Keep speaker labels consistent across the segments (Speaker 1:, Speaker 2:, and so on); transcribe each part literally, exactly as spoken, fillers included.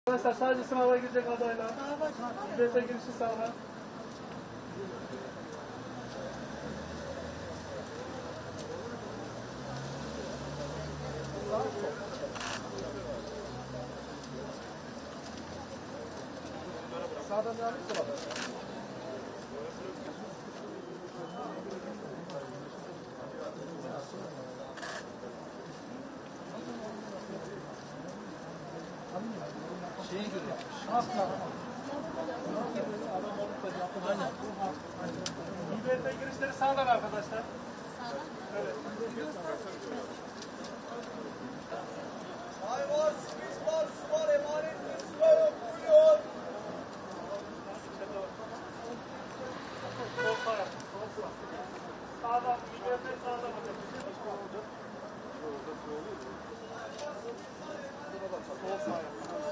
Speaker 1: Arkadaşlar sadece sınava girecek adaylar. Millete girişi sağlar. Sağdan devam et, sola. Şeye göre yapmış. Aynen. İBT girişleri sağdan arkadaşlar. Sağdan? Evet.
Speaker 2: Ay var, simit var, su var, emanet bir sıra yok, buyurun.
Speaker 1: Sol sağ, sol sağ. Sağdan, İBT sağdan bakın. Sol sağ.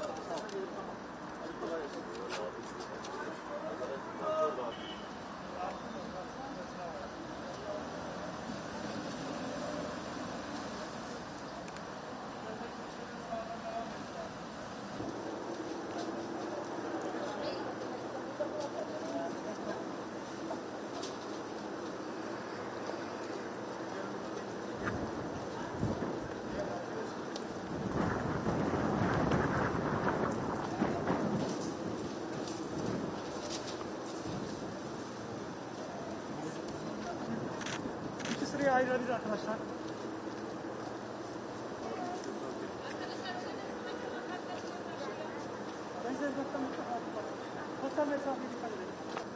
Speaker 1: İki sıraya ayrılabilir arkadaşlar. Benzer nokta mutlaka. Sosyal mesafeye dikkat edelim.